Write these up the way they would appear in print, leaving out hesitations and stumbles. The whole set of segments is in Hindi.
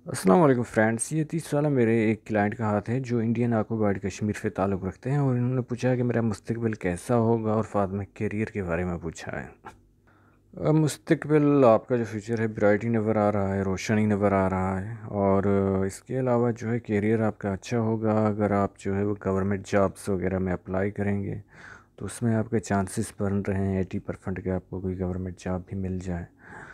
अस्सलाम वालेकुम फ्रेंड्स। ये 30 साल मेरे एक क्लाइंट का हाथ है जो इंडियन आर्को गार्ड कश्मीर से ताल्लुक़ रखते हैं, और इन्होंने पूछा है कि मेरा मुस्तकबिल कैसा होगा और साथ में करियर के बारे में पूछा है। अब मुस्तकबिल आपका जो फ्यूचर है ब्राइट ही नज़र आ रहा है, रोशन ही नज़र आ रहा है। और इसके अलावा जो है करियर आपका अच्छा होगा अगर आप जो है वो गवर्नमेंट जॉब्स वगैरह में अप्लाई करेंगे तो उसमें आपके चांसेस बन रहे हैं 80% के आपको कोई गवर्नमेंट जॉब भी मिल जाए।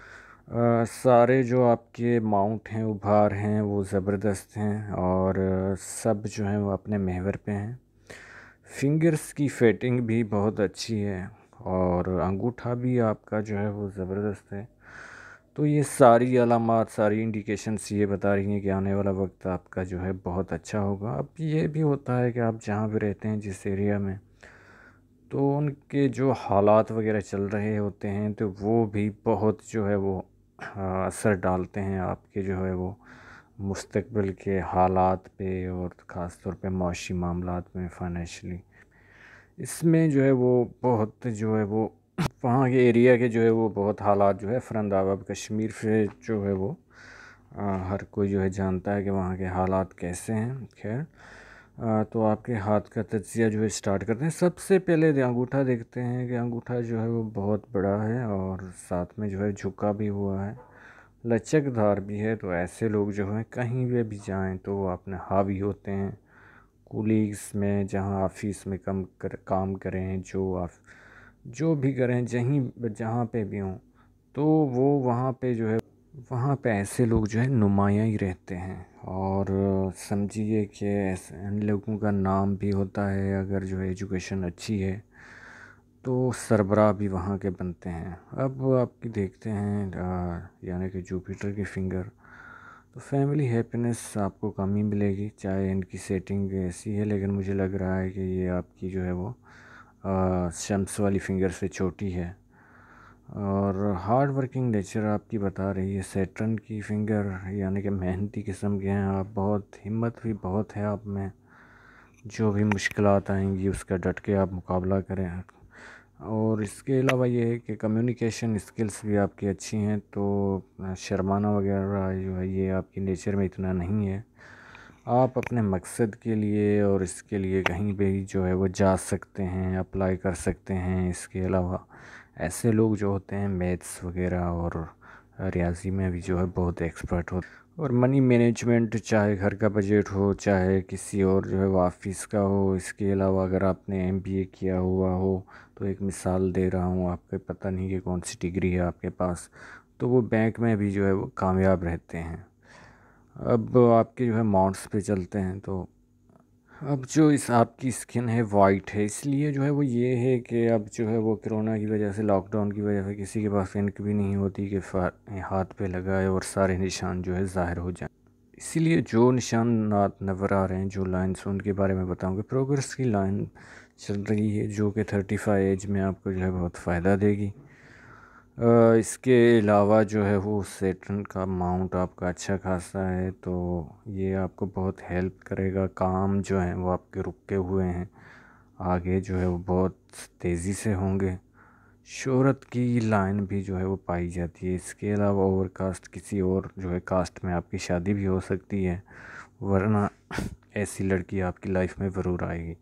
सारे जो आपके माउंट हैं, उभार हैं, वो ज़बरदस्त हैं और सब जो हैं वो अपने महवर पे हैं। फिंगर्स की फिटिंग भी बहुत अच्छी है और अंगूठा भी आपका जो है वो ज़बरदस्त है। तो ये सारी अलामात, सारी इंडिकेशंस ये बता रही हैं कि आने वाला वक्त आपका जो है बहुत अच्छा होगा। अब ये भी होता है कि आप जहाँ भी रहते हैं, जिस एरिया में, तो उनके जो हालात वगैरह चल रहे होते हैं तो वो भी बहुत जो है वो असर डालते हैं आपके जो है वो मुस्तकबिल के हालात पे, और ख़ास तौर पे माशी मामलात में, फ़ाइनेंशली। इसमें जो है वो बहुत जो है वो वहाँ के एरिया के जो है वो बहुत हालात जो है फरंदाबाद कश्मीर से जो है वो हर कोई जो है जानता है कि वहाँ के हालात कैसे हैं। खैर, तो आपके हाथ का तज्ज़िया जो है स्टार्ट करते हैं। सबसे पहले अंगूठा देखते हैं कि अंगूठा जो है वो बहुत बड़ा है और साथ में जो है झुका भी हुआ है, लचकदार भी है। तो ऐसे लोग जो हैं कहीं भी जाएं तो वो अपने हावी होते हैं। कुलीग्स में, जहां ऑफिस में काम करें, जो भी करें, जहाँ पे भी हों, तो वो वहाँ पे जो है वहाँ पे ऐसे लोग जो है नुमायाँ ही रहते हैं। और समझिए कि ऐसे इन लोगों का नाम भी होता है, अगर जो है एजुकेशन अच्छी है तो सरबराह भी वहाँ के बनते हैं। अब आपकी देखते हैं यानी कि जुपिटर की फिंगर, तो फैमिली हैप्पीनेस आपको कम ही मिलेगी, चाहे इनकी सेटिंग ऐसी है, लेकिन मुझे लग रहा है कि ये आपकी जो है वो शम्स वाली फिंगर से छोटी है। और हार्ड वर्किंग नेचर आपकी बता रही है। सैटर्न की फिंगर यानी कि मेहनती किस्म के हैं आप, बहुत हिम्मत भी बहुत है आप में। जो भी मुश्किलात आएंगी उसका डट के आप मुकाबला करें। और इसके अलावा ये है कि कम्युनिकेशन स्किल्स भी आपकी अच्छी हैं, तो शर्माना वगैरह जो है ये आपकी नेचर में इतना नहीं है। आप अपने मकसद के लिए और इसके लिए कहीं भी जो है वो जा सकते हैं, अप्लाई कर सकते हैं। इसके अलावा ऐसे लोग जो होते हैं मैथ्स वगैरह और रियाजी में भी जो है बहुत एक्सपर्ट होते हैं। और मनी मैनेजमेंट, चाहे घर का बजट हो, चाहे किसी और जो है वो ऑफिस का हो। इसके अलावा अगर आपने एमबीए किया हुआ हो, तो एक मिसाल दे रहा हूँ, आपके पता नहीं कि कौन सी डिग्री है आपके पास, तो वो बैंक में भी जो है वो कामयाब रहते हैं। अब आपके जो है माउंट्स पे चलते हैं, तो अब जो इस आपकी स्किन है वाइट है, इसलिए जो है वो ये है कि अब जो है वो कोरोना की वजह से, लॉकडाउन की वजह से किसी के पास इनक भी नहीं होती कि हाथ पे लगाए और सारे निशान जो है ज़ाहिर हो जाए। इसीलिए जो निशानात नज़र आ रहे हैं, जो लाइन्स, उनके बारे में बताऊंगा। प्रोग्रेस की लाइन चल रही है जो कि 35 एज में आपको जो है बहुत फ़ायदा देगी। इसके अलावा जो है वो सेटर्न का माउंट आपका अच्छा खासा है, तो ये आपको बहुत हेल्प करेगा। काम जो है वो आपके रुके हुए हैं, आगे जो है वो बहुत तेज़ी से होंगे। शोहरत की लाइन भी जो है वो पाई जाती है। इसके अलावा ओवर कास्ट, किसी और जो है कास्ट में आपकी शादी भी हो सकती है, वरना ऐसी लड़की आपकी लाइफ में ज़रूर आएगी।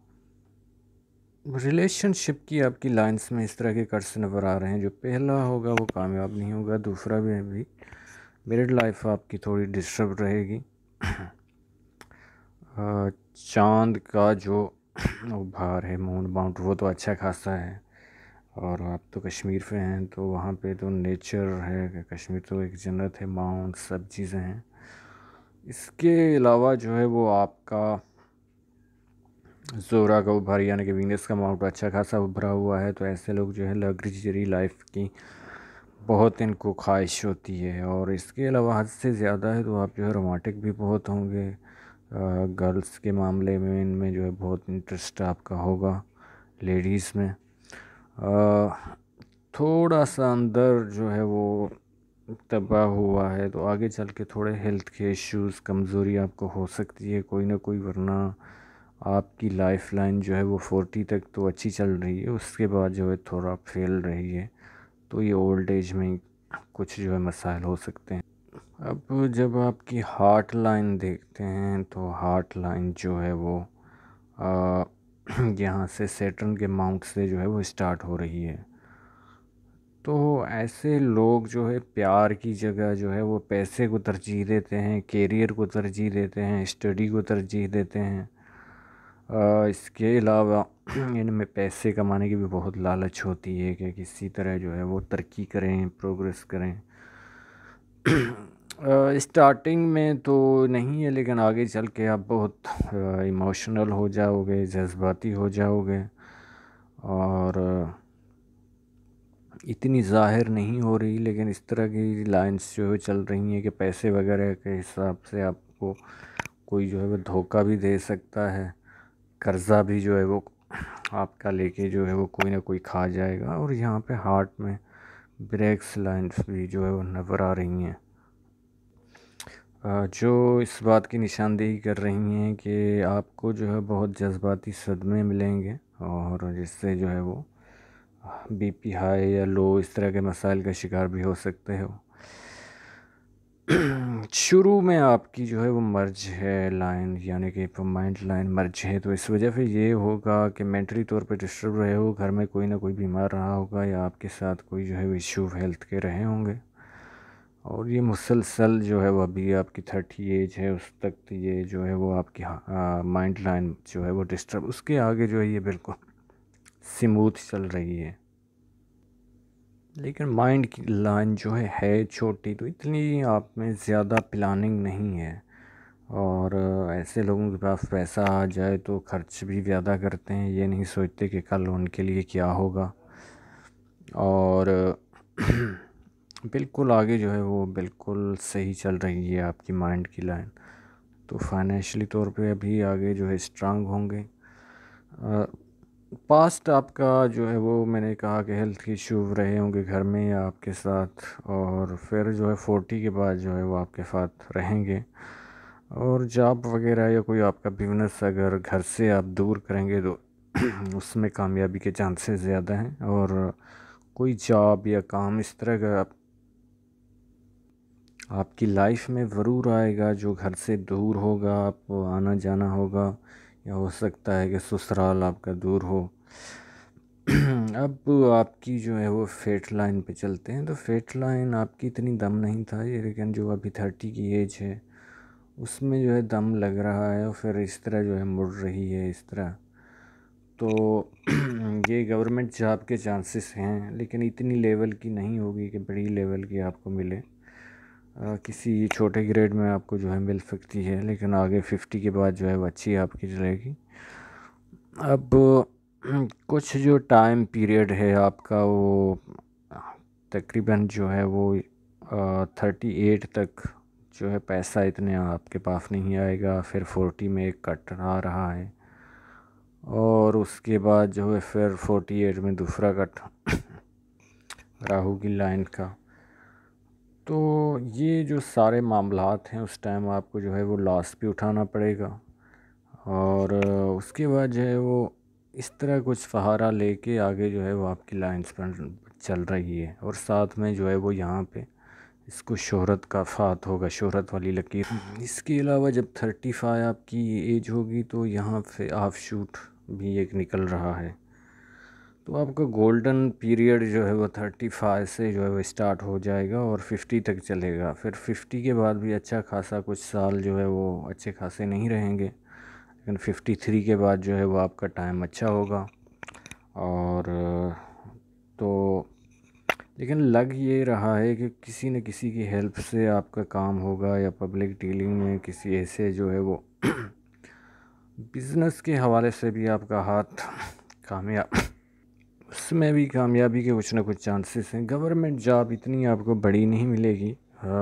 रिलेशनशिप की आपकी लाइंस में इस तरह के कट्स नज़र आ रहे हैं। जो पहला होगा वो कामयाब नहीं होगा, दूसरा भी मैरिड लाइफ आपकी थोड़ी डिस्टर्ब रहेगी। चांद का जो उभार है, मून माउंट, वो तो अच्छा खासा है। और आप तो कश्मीर पे हैं, तो वहाँ पे तो नेचर है, कश्मीर तो एक जन्नत है, माउंट सब चीज़ें हैं। इसके अलावा जो है वो आपका जोरा का उभार यानी कि वीनस का माउंट अच्छा खासा उभरा हुआ है। तो ऐसे लोग जो है लग्जरी लाइफ की बहुत इनको ख्वाहिश होती है। और इसके अलावा हद से ज़्यादा है तो आप जो है रोमांटिक भी बहुत होंगे। गर्ल्स के मामले में इनमें जो है बहुत इंटरेस्ट आपका होगा, लेडीज़ में। थोड़ा सा अंदर जो है वो तबाह हुआ है, तो आगे चल के थोड़े हेल्थ के इश्यूज़, कमज़ोरी आपको हो सकती है कोई ना कोई। वरना आपकी लाइफ लाइन जो है वो 40 तक तो अच्छी चल रही है, उसके बाद जो है थोड़ा फेल रही है। तो ये ओल्ड एज में कुछ जो है मसाइल हो सकते हैं। अब जब आपकी हार्ट लाइन देखते हैं तो हार्ट लाइन जो है वो आ, यहाँ से सैटर्न के माउंट से जो है वो स्टार्ट हो रही है। तो ऐसे लोग जो है प्यार की जगह जो है वो पैसे को तरजीह देते हैं, कैरियर को तरजीह देते हैं, स्टडी को तरजीह देते हैं। इसके अलावा इनमें पैसे कमाने की भी बहुत लालच होती है कि किसी तरह जो है वो तरक्की करें, प्रोग्रेस करें। स्टार्टिंग में तो नहीं है, लेकिन आगे चल के आप बहुत इमोशनल हो जाओगे, जज्बाती हो जाओगे, और इतनी ज़ाहिर नहीं हो रही, लेकिन इस तरह की लाइंस जो है चल रही हैं कि पैसे वगैरह के हिसाब से आपको कोई जो है वो धोखा भी दे सकता है, कर्ज़ा भी जो है वो आपका लेके जो है वो कोई ना कोई खा जाएगा। और यहाँ पे हार्ट में ब्रेक्स लाइंस भी जो है वो नज़र आ रही हैं, जो इस बात की निशानदेही कर रही हैं कि आपको जो है बहुत जज्बाती सदमे मिलेंगे, और जिससे जो है वो बीपी हाई या लो इस तरह के मसाइल का शिकार भी हो सकते हो। शुरू में आपकी जो है वो मर्ज है लाइन, यानी कि माइंड लाइन मर्ज है, तो इस वजह से ये होगा कि मेंटली तौर पे डिस्टर्ब रहे हो, घर में कोई ना कोई बीमार रहा होगा, या आपके साथ कोई जो है वो इशू हेल्थ के रहे होंगे, और ये मुसलसल जो है वो अभी आपकी 30 एज है उस तक तो ये जो है वो आपकी माइंड लाइन जो है वो डिस्टर्ब, उसके आगे जो है ये बिल्कुल स्मूथ चल रही है। लेकिन माइंड की लाइन जो है छोटी, तो इतनी आप में ज़्यादा प्लानिंग नहीं है, और ऐसे लोगों के पास पैसा आ जाए तो खर्च भी ज़्यादा करते हैं, ये नहीं सोचते कि कल उनके लिए क्या होगा। और बिल्कुल आगे जो है वो बिल्कुल सही चल रही है आपकी माइंड की लाइन, तो फाइनेंशियली तौर पे अभी आगे जो है स्ट्रांग होंगे। पास्ट आपका जो है वो मैंने कहा कि हेल्थ इशू रहे होंगे घर में या आपके साथ, और फिर जो है 40 के बाद जो है वो आपके साथ रहेंगे, और जॉब वगैरह या कोई आपका बिजनेस अगर घर से आप दूर करेंगे तो उसमें कामयाबी के चांसेस ज़्यादा हैं, और कोई जॉब या काम इस तरह का आपकी लाइफ में ज़रूर आएगा जो घर से दूर होगा, आपको आना जाना होगा, या हो सकता है कि ससुराल आपका दूर हो। अब आपकी जो है वो फेट लाइन पे चलते हैं, तो फेट लाइन आपकी इतनी दम नहीं था ये, लेकिन जो अभी 30 की एज है उसमें जो है दम लग रहा है, और फिर इस तरह जो है मुड़ रही है इस तरह। तो ये गवर्नमेंट जॉब के चांसेस हैं, लेकिन इतनी लेवल की नहीं होगी कि बड़ी लेवल की आपको मिले। किसी छोटे ग्रेड में आपको जो है मिल सकती है, लेकिन आगे 50 के बाद जो है वो अच्छी आपकी चलेगी। अब कुछ जो टाइम पीरियड है आपका वो तकरीबन जो है वो 38 तक जो है पैसा इतने आपके पास नहीं आएगा, फिर 40 में एक कट आ रहा है, और उसके बाद जो है फिर 48 में दूसरा कट राहु की लाइन का। तो ये जो सारे मामलात हैं उस टाइम आपको जो है वो लॉस भी उठाना पड़ेगा, और उसके बाद जो है वो इस तरह कुछ सहारा लेके आगे जो है वो आपकी लाइन्स पर चल रही है, और साथ में जो है वो यहाँ पे इसको शोहरत का फात होगा, शोहरत वाली लकीर। इसके अलावा जब 35 आपकी एज होगी तो यहाँ से ऑफ शूट भी एक निकल रहा है, तो आपका गोल्डन पीरियड जो है वो 35 से जो है वो स्टार्ट हो जाएगा और 50 तक चलेगा। फिर 50 के बाद भी अच्छा खासा कुछ साल जो है वो अच्छे खासे नहीं रहेंगे, लेकिन 53 के बाद जो है वो आपका टाइम अच्छा होगा। और तो लेकिन लग ये रहा है कि किसी न किसी की हेल्प से आपका काम होगा, या पब्लिक डीलिंग में किसी ऐसे जो है वो बिज़नेस के हवाले से भी आपका हाथ कामयाब, उसमें भी कामयाबी के कुछ ना कुछ चांसेस हैं। गवर्नमेंट जॉब इतनी आपको बड़ी नहीं मिलेगी,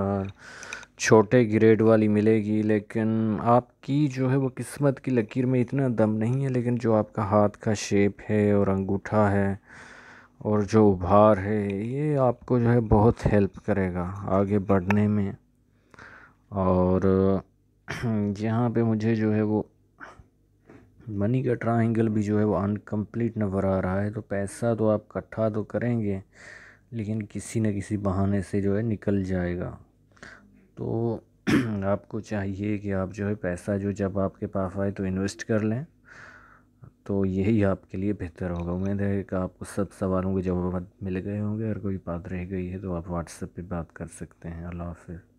छोटे ग्रेड वाली मिलेगी, लेकिन आपकी जो है वो किस्मत की लकीर में इतना दम नहीं है, लेकिन जो आपका हाथ का शेप है और अंगूठा है और जो उभार है, ये आपको जो है बहुत हेल्प करेगा आगे बढ़ने में। और यहाँ पे मुझे जो है वो मनी का ट्रायंगल भी जो है वो अनकम्प्लीट नज़र आ रहा है, तो पैसा तो आप इकट्ठा तो करेंगे, लेकिन किसी न किसी बहाने से जो है निकल जाएगा। तो आपको चाहिए कि आप जो है पैसा जो जब आपके पास आए तो इन्वेस्ट कर लें, तो यही आपके लिए बेहतर होगा। उम्मीद है कि आपको सब सवालों के जवाब मिल गए होंगे। अगर कोई बात रह गई है तो आप व्हाट्सएप पे बात कर सकते हैं। अल्लाह हाफ़िज़।